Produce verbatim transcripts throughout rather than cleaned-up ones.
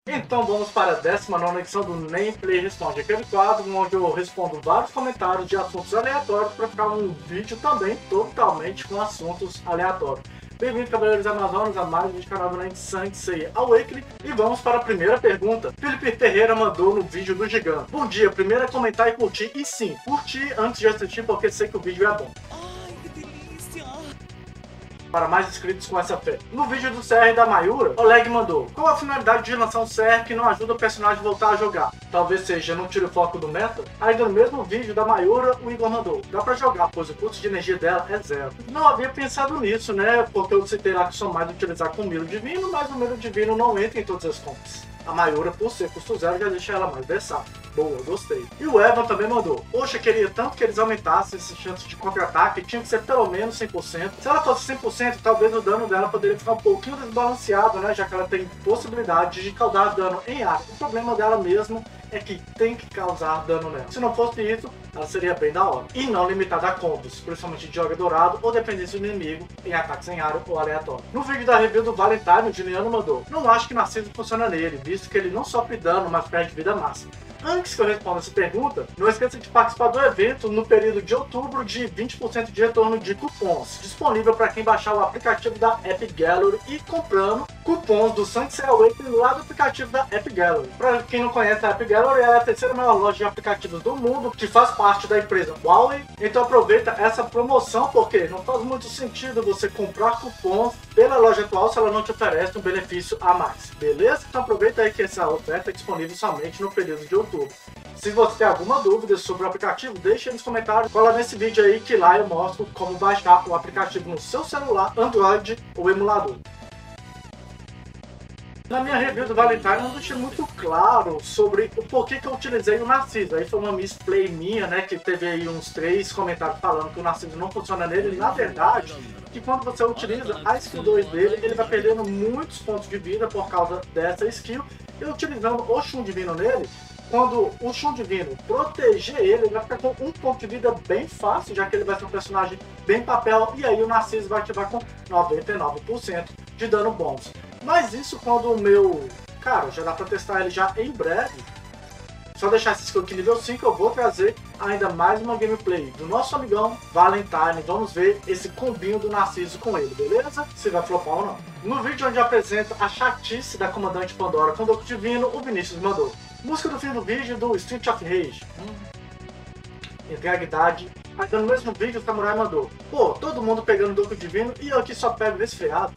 Então vamos para a décima nona edição do Nem Play Responde, aquele quadro onde eu respondo vários comentários de assuntos aleatórios para ficar um vídeo também totalmente com assuntos aleatórios. Bem-vindo, Cavaleiros Amazonas, a mais um vídeo do canal do Night Saint Awakening. E vamos para a primeira pergunta. Felipe Ferreira mandou no vídeo do Gigante. Bom dia, primeiro é comentar e curtir. E sim, curtir antes de assistir porque sei que o vídeo é bom. Para mais inscritos com essa fé. No vídeo do C R da Mayura, Oleg mandou: qual a finalidade de lançar um C R que não ajuda o personagem a voltar a jogar? Talvez seja não tire o foco do meta? Ainda no mesmo vídeo da Mayura, o Igor mandou: dá pra jogar, pois o custo de energia dela é zero. Não havia pensado nisso, né? Porque eu citei lá que são mais utilizar com Milo Divino, mas o Milo Divino não entra em todas as compras. A Mayura, por ser custo zero, já deixa ela mais versátil. Boa, gostei. E o Evan também mandou: poxa, queria tanto que eles aumentassem esse chance de contra-ataque, tinha que ser pelo menos cem por cento. Se ela fosse cem por cento, talvez o dano dela poderia ficar um pouquinho desbalanceado, né? Já que ela tem possibilidade de causar dano em área. O problema dela mesmo é que tem que causar dano nela. Se não fosse isso, ela seria bem da hora. E não limitada a combos, principalmente de joga dourado ou dependência do inimigo em ataques em área ou aleatório. No vídeo da review do Valentine, o Juliano mandou: não acho que Narciso funciona nele, visto que ele não sofre dano, mas perde vida máxima. Antes que eu responda essa pergunta, não esqueça de participar do evento no período de outubro de vinte por cento de retorno de cupons, disponível para quem baixar o aplicativo da App Gallery e comprando cupons do Saint Awakening lá do aplicativo da App Gallery. Para quem não conhece, a App Gallery é a terceira maior loja de aplicativos do mundo, que faz parte da empresa Huawei. Então aproveita essa promoção, porque não faz muito sentido você comprar cupons pela loja atual se ela não te oferece um benefício a mais, beleza? Então aproveita aí que essa oferta é disponível somente no período de outubro. Se você tem alguma dúvida sobre o aplicativo, deixe nos comentários. Cola nesse vídeo aí que lá eu mostro como baixar o aplicativo no seu celular, Android ou emulador. Na minha review do Valentine eu não deixei muito claro sobre o porquê que eu utilizei o Narciso. Aí foi uma misplay minha, né, que teve aí uns três comentários falando que o Narciso não funciona nele. E na verdade, que quando você utiliza a skill dois dele, ele vai perdendo muitos pontos de vida por causa dessa skill. E utilizando o Shun Divino nele, quando o Shun Divino proteger ele, ele vai ficar com um ponto de vida bem fácil, já que ele vai ser um personagem bem papel, e aí o Narciso vai ativar com noventa e nove por cento de dano bônus. Mas isso quando o meu... Cara, já dá pra testar ele já em breve. Só deixar esse skill aqui nível cinco, eu vou trazer ainda mais uma gameplay do nosso amigão Valentine. Vamos ver esse combinho do Narciso com ele, beleza? Se vai flopar ou não. No vídeo onde apresenta a chatice da comandante Pandora com o Doku Divino, o Vinícius mandou: música do fim do vídeo do Street of Rage. Hum. Integridade. Ainda no mesmo vídeo o Samurai mandou: pô, todo mundo pegando o Doku Divino e eu aqui só pego resfriado.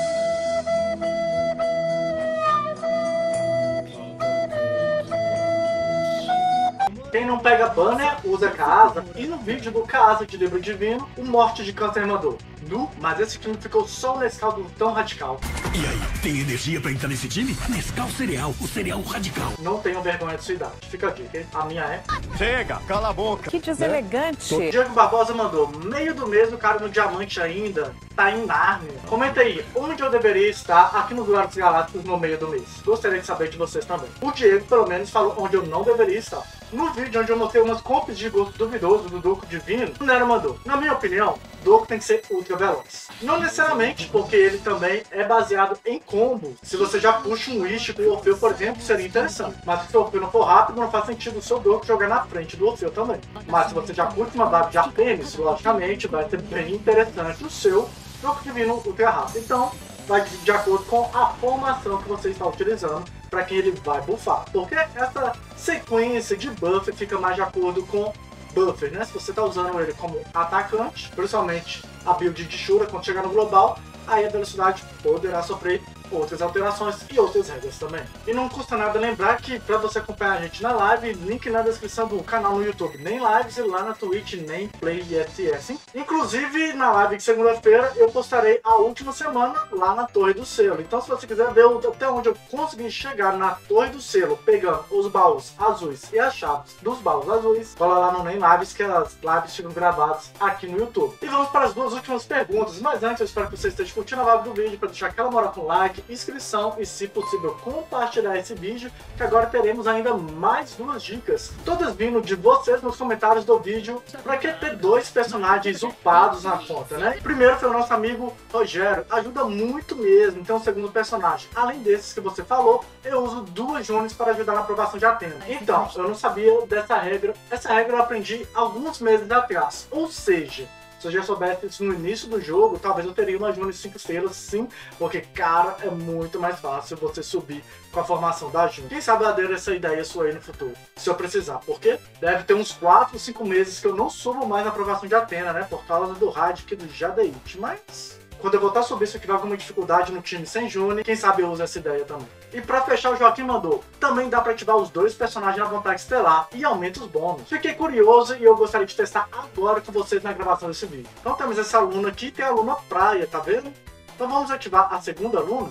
Quem não pega banner, usa Kaasa. E no vídeo do Kaasa de Livro Divino, o Morte de Câncer mandou: Nu, mas esse time ficou só o Nescau do tão radical. E aí, tem energia pra entrar nesse time? Nescau Cereal, o cereal radical. Não tenho vergonha de sua idade. Fica a dica, hein? A minha é... Chega, cala a boca. Que deselegante. Né? Diego Barbosa mandou: meio do mês o cara no diamante ainda tá em Nárnia. Comenta aí, onde eu deveria estar aqui no Duelo dos Galácticos no meio do mês? Gostaria de saber de vocês também. O Diego, pelo menos, falou onde eu não deveria estar. No vídeo onde eu mostrei umas comps de gosto duvidoso do Doku Divino, o Nero mandou: na minha opinião, Doku tem que ser ultra veloz. Não necessariamente, porque ele também é baseado em combo. Se você já puxa um Wish com o Orfeu, por exemplo, seria interessante. Mas se o Orfeu não for rápido, não faz sentido o seu Doku jogar na frente do Orfeu também. Mas se você já puxa uma vibe de Artemis, logicamente vai ser bem interessante o seu Doku Divino ultra rápido. Então, vai de acordo com a formação que você está utilizando para quem ele vai buffar. Porque essa sequência de buff fica mais de acordo com buffer, né? Se você está usando ele como atacante, principalmente a build de Shura, quando chegar no global, aí a velocidade poderá sofrer outras alterações e outras regras também. E não custa nada lembrar que para você acompanhar a gente na live, link na descrição do canal no YouTube, nem lives, e lá na Twitch, nem Play S S. Inclusive, na live de segunda-feira, eu postarei a última semana lá na Torre do Selo. Então, se você quiser ver até onde eu consegui chegar na Torre do Selo, pegando os baús azuis e as chaves dos baús azuis, cola lá no Nem Lives, que as lives ficam gravadas aqui no YouTube. E vamos para as duas últimas perguntas, mas antes eu espero que você esteja curtindo a live do vídeo, para deixar aquela moral com like, inscrição e, se possível, compartilhar esse vídeo, que agora teremos ainda mais duas dicas, todas vindo de vocês nos comentários do vídeo. Pra que ter dois personagens upados na conta, né? Primeiro foi o nosso amigo Rogério, ajuda muito mesmo. Então, o segundo personagem, além desses que você falou, eu uso duas duas Junes para ajudar na aprovação de Athena. Então, eu não sabia dessa regra. Essa regra eu aprendi alguns meses atrás. Ou seja, se eu já soubesse isso no início do jogo, talvez eu teria uma June cinco estrelas, sim, porque, cara, é muito mais fácil você subir com a formação da June. Quem sabe eu adeiro essa ideia sua aí no futuro, se eu precisar, porque deve ter uns quatro, cinco meses que eu não subo mais na aprovação de Athena, né, por causa do Radic e do Jadeite, mas quando eu voltar a subir, se eu tiver alguma dificuldade no time sem June, quem sabe eu uso essa ideia também. E pra fechar, o Joaquim mandou, também dá pra ativar os dois personagens na vontade estelar e aumenta os bônus. Fiquei curioso e eu gostaria de testar agora com vocês na gravação desse vídeo. Então temos essa aluna aqui, tem a aluna praia, tá vendo? Então vamos ativar a segunda aluna.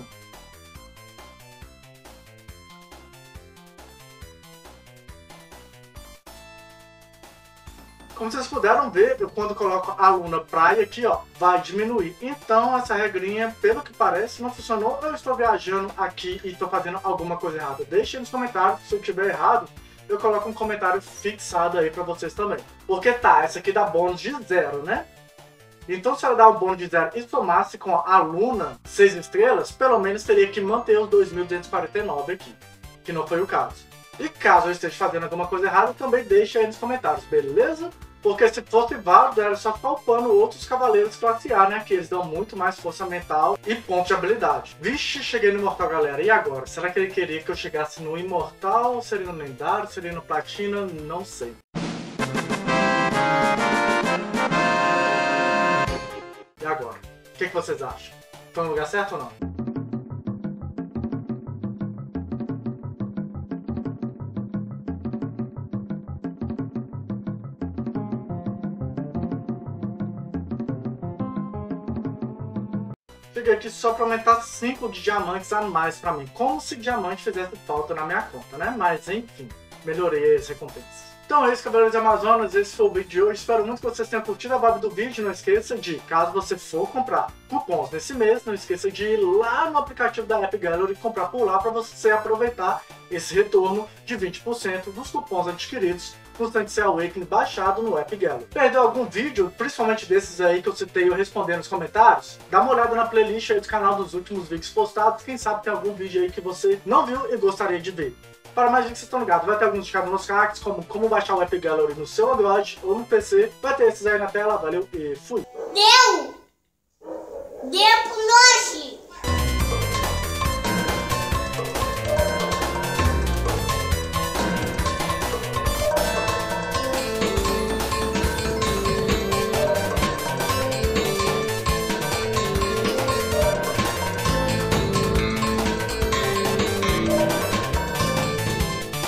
Como vocês puderam ver, eu quando coloco a aluna praia aqui, ó, vai diminuir. Então essa regrinha, pelo que parece, não funcionou. Eu estou viajando aqui e estou fazendo alguma coisa errada. Deixe nos comentários, se eu tiver errado, eu coloco um comentário fixado aí pra vocês também. Porque tá, essa aqui dá bônus de zero, né? Então se ela dá um bônus de zero e somasse com a aluna seis estrelas, pelo menos teria que manter os dois mil duzentos e quarenta e nove aqui, que não foi o caso. E caso eu esteja fazendo alguma coisa errada, também deixa aí nos comentários, beleza? Porque se fosse válido, era só ficar upando outros cavaleiros classe A, né? Que eles dão muito mais força mental e pontos de habilidade. Vixe, cheguei no Imortal, galera. E agora? Será que ele queria que eu chegasse no Imortal? Seria no Lendário? Seria no Platina? Não sei. E agora? O que, que vocês acham? Foi no lugar certo ou não? Cheguei aqui só para aumentar cinco de diamantes a mais para mim. Como se diamante fizesse falta na minha conta, né? Mas enfim, melhorei as recompensas. Então é isso, Cavaleiros de Amazonas, esse foi o vídeo de hoje. Espero muito que vocês tenham curtido a vibe do vídeo. Não esqueça de, caso você for comprar cupons nesse mês, não esqueça de ir lá no aplicativo da App Gallery e comprar por lá para você aproveitar esse retorno de vinte por cento dos cupons adquiridos no Saint Awakening baixado no App Gallery. Perdeu algum vídeo, principalmente desses aí que eu citei eu respondendo nos comentários? Dá uma olhada na playlist aí do canal dos últimos vídeos postados. Quem sabe tem algum vídeo aí que você não viu e gostaria de ver. Para mais vídeos que vocês estão ligados, vai ter alguns indicados nos cards, como como baixar o App Gallery no seu Android ou no P C. Vai ter esses aí na tela, valeu e fui! Deu! Deu!